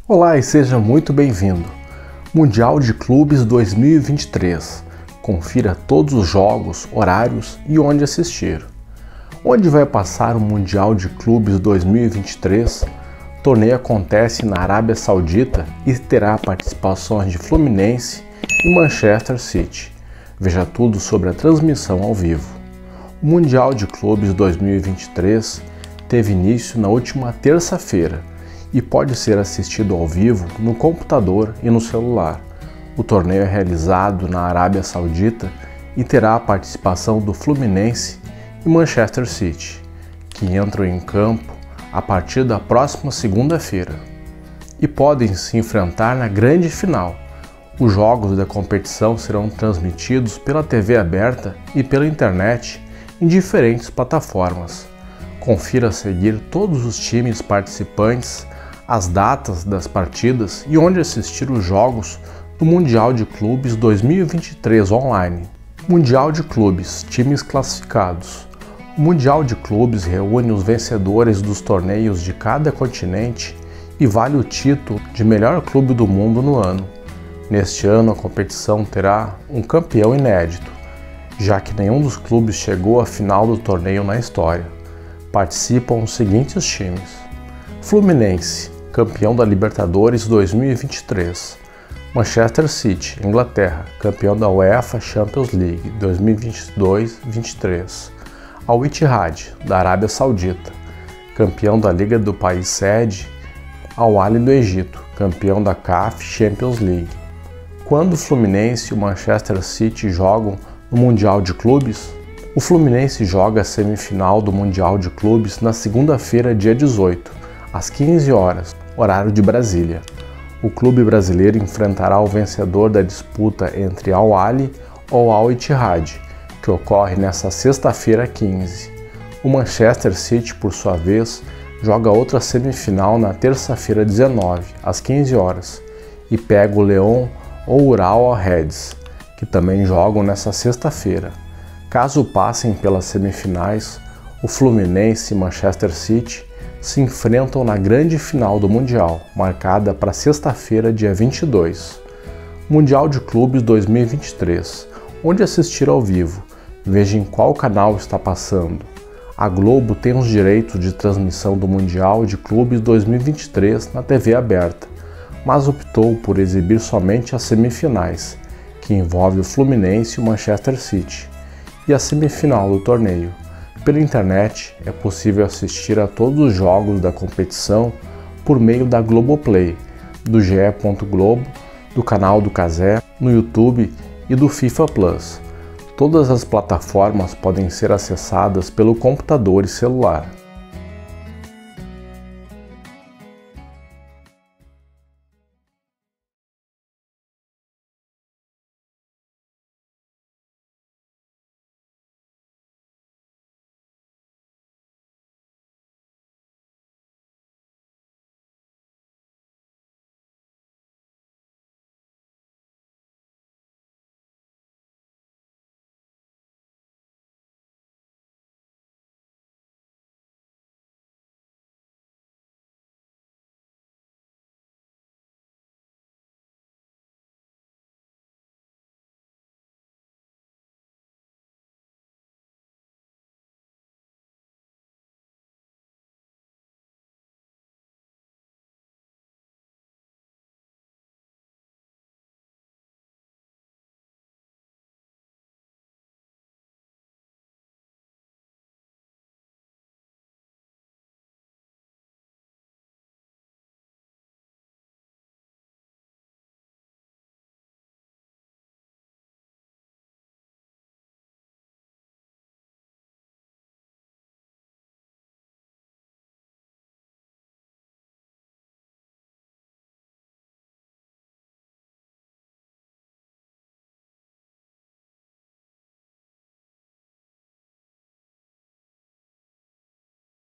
Olá e seja muito bem-vindo. Mundial de Clubes 2023. Confira todos os jogos, horários e onde assistir. Onde vai passar o Mundial de Clubes 2023? O torneio acontece na Arábia Saudita e terá participações de Fluminense e Manchester City. Veja tudo sobre a transmissão ao vivo. O Mundial de Clubes 2023 teve início na última terça-feira e pode ser assistido ao vivo no computador e no celular. O torneio é realizado na Arábia Saudita e terá a participação do Fluminense e Manchester City, que entram em campo a partir da próxima segunda-feira e podem se enfrentar na grande final. Os jogos da competição serão transmitidos pela TV aberta e pela internet em diferentes plataformas. Confira a seguir todos os times participantes, as datas das partidas e onde assistir os jogos do Mundial de Clubes 2023 online. Mundial de Clubes, times classificados. O Mundial de Clubes reúne os vencedores dos torneios de cada continente e vale o título de melhor clube do mundo no ano. Neste ano, a competição terá um campeão inédito, já que nenhum dos clubes chegou à final do torneio na história. Participam os seguintes times: Fluminense, campeão da Libertadores 2023. Manchester City, Inglaterra, campeão da UEFA Champions League 2022-23. Al Ittihad, da Arábia Saudita, campeão da Liga do país sede. Al Ahly do Egito, campeão da CAF Champions League. Quando o Fluminense e o Manchester City jogam no Mundial de Clubes, o Fluminense joga a semifinal do Mundial de Clubes na segunda-feira, dia 18, às 15 horas, horário de Brasília. O clube brasileiro enfrentará o vencedor da disputa entre Al Ahly ou Al Ittihad, que ocorre nesta sexta-feira 15. O Manchester City, por sua vez, joga outra semifinal na terça-feira 19, às 15 horas, e pega o Leão ou Ural Reds, que também jogam nesta sexta-feira. Caso passem pelas semifinais, o Fluminense e Manchester City se enfrentam na grande final do Mundial, marcada para sexta-feira, dia 22. Mundial de Clubes 2023. Onde assistir ao vivo? Veja em qual canal está passando. A Globo tem os direitos de transmissão do Mundial de Clubes 2023 na TV aberta, mas optou por exibir somente as semifinais, que envolve o Fluminense e o Manchester City, e a semifinal do torneio. Pela internet é possível assistir a todos os jogos da competição por meio da Globoplay, do GE. Globo, do canal do Cazé, no YouTube e do FIFA Plus. Todas as plataformas podem ser acessadas pelo computador e celular.